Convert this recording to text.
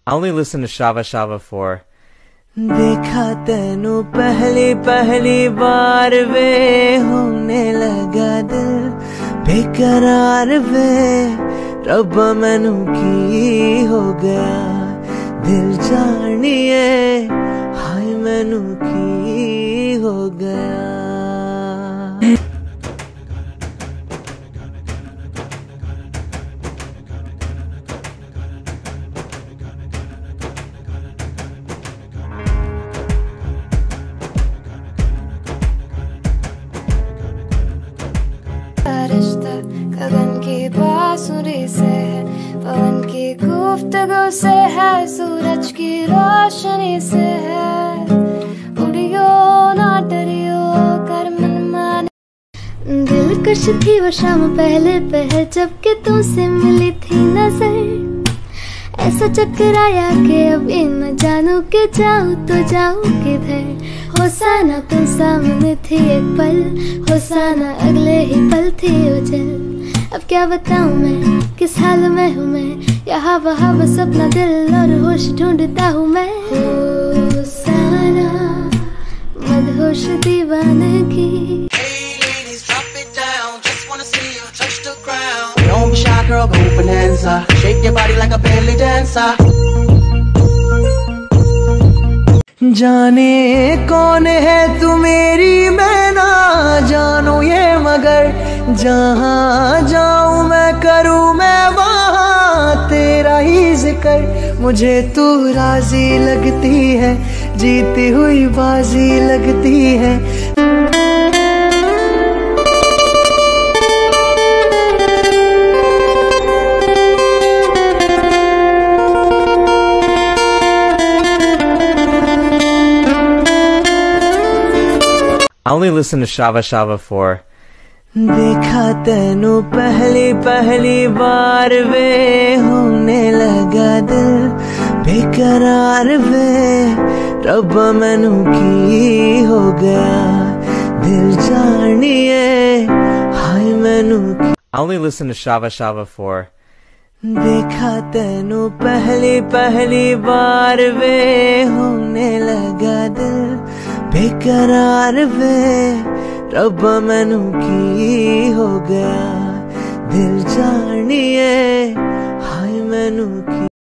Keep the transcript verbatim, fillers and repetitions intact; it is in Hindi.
I only listen to Shava Shava for देखा तेनू पहली पहली बार वे होने लगा दिल बेकरार वे रब्बा मैनू की हो गया दिल जानिए हाय मैनू की हो गया। रिश्ता गगन की बांसुरी से है, पवन की गुफ्तगू से है, सूरज की रोशनी से है। उड़ियो ना डरियो कर मन माने। दिलकश थी वो शाम पहले पहर जब के तुमसे मिली थी नजर। ऐसा चक्कर आया कि अब ये न जानू के जाऊँ तो जाऊँ किधर। होसाना तुम सामने थी एक पल, होसाना अगले ही पल थी उजल। अब क्या बताऊँ मैं किस हाल में हूँ मैं, यहाँ वहाँ बस अपना दिल और होश ढूंढता हूँ मैं। होसाना मदहोश दीवानगी। Don't be shy, girl, go bonanza. Shake your body like a belly dancer. जाने कौन है तू मेरी मैं ना जानू ये मगर जहाँ जाऊँ मैं करूँ मैं वहाँ तेरा ही जिक्र। मुझे तू राजी लगती है जीती हुई बाजी लगती है। I only listen to Shava Shava for देखा तेनू पहली पहली बार वे होने लगा दिल बेकरार वे रब्बा मैनू की हो गया दिल जानिए हाय मैनू की। I only listen to Shava Shava for देखा तेनू पहली पहली बार वे होने लगा दिल बेकरार वे रब्बा मैनू की हो गया दिल जानिए हाय मैनू की।